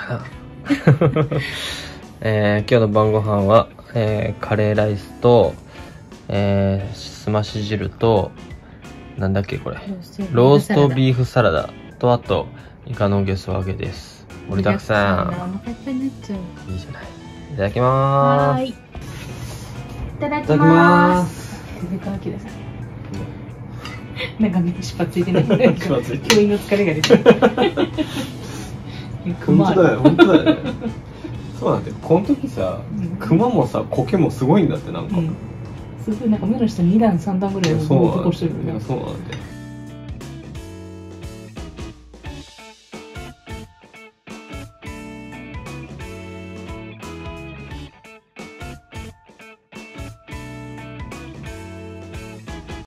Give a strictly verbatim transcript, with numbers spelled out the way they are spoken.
えー、今日の晩ご飯は、えー、カレーライスと、えー、すまし汁となんだっけこれローストビーフサラダと、あとイカのゲソ揚げです。盛りだくさん。 お腹いっぱいになっちゃう。 いいじゃない。いただきまーす。 はい、いただきまーす。首からきださい。なんか見てしっぱついてない。教員の疲れが出てる。 本当だよ、本当だよね。そうなんだよ。この時さ、クマもさ、コケもすごいんだって、なんか。 すごいなんか目の下に段さん段ぐらいのボコしてるよね。 そうなんだよ。